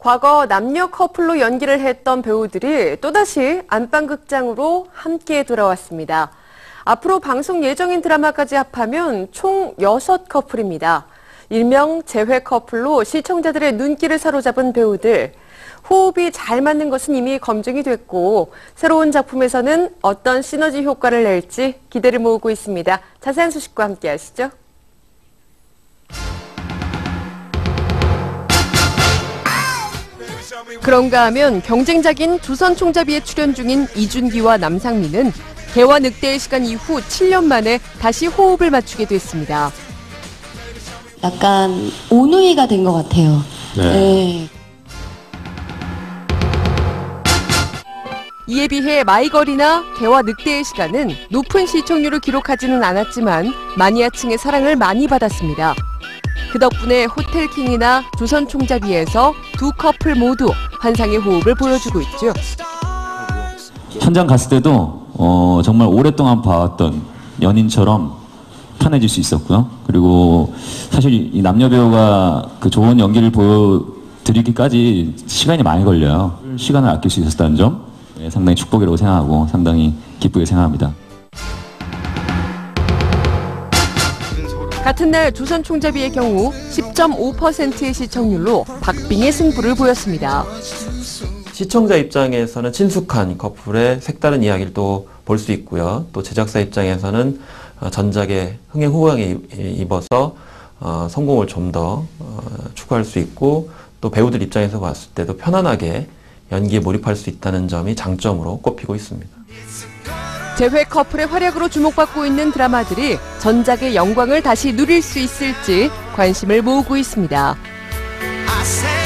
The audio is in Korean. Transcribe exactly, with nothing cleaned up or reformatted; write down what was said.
과거 남녀 커플로 연기를 했던 배우들이 또다시 안방극장으로 함께 돌아왔습니다. 앞으로 방송 예정인 드라마까지 합하면 총 여섯 커플입니다. 일명 재회 커플로 시청자들의 눈길을 사로잡은 배우들. 호흡이 잘 맞는 것은 이미 검증이 됐고 새로운 작품에서는 어떤 시너지 효과를 낼지 기대를 모으고 있습니다. 자세한 소식과 함께 하시죠. 그런가 하면 경쟁작인 조선총잡이에 출연 중인 이준기와 남상민은 개화 늑대의 시간 이후 칠 년 만에 다시 호흡을 맞추게 됐습니다. 약간 온누이가 된 것 같아요. 네. 네. 이에 비해 마이걸이나 개화 늑대의 시간은 높은 시청률을 기록하지는 않았지만 마니아층의 사랑을 많이 받았습니다. 그 덕분에 호텔킹이나 조선총잡이에서 두 커플 모두 환상의 호흡을 보여주고 있죠. 현장 갔을 때도 어, 정말 오랫동안 봐왔던 연인처럼 편해질 수 있었고요. 그리고 사실 이 남녀 배우가 그 좋은 연기를 보여드리기까지 시간이 많이 걸려요. 시간을 아낄 수 있었다는 점 네, 상당히 축복이라고 생각하고 상당히 기쁘게 생각합니다. 같은 날 조선총잡이의 경우 십 점 오 퍼센트의 시청률로 박빙의 승부를 보였습니다. 시청자 입장에서는 친숙한 커플의 색다른 이야기를 또 볼 수 있고요. 또 제작사 입장에서는 전작의 흥행호강에 입어서 성공을 좀 더 추구할 수 있고 또 배우들 입장에서 봤을 때도 편안하게 연기에 몰입할 수 있다는 점이 장점으로 꼽히고 있습니다. 재회 커플의 활약으로 주목받고 있는 드라마들이 전작의 영광을 다시 누릴 수 있을지 관심을 모으고 있습니다.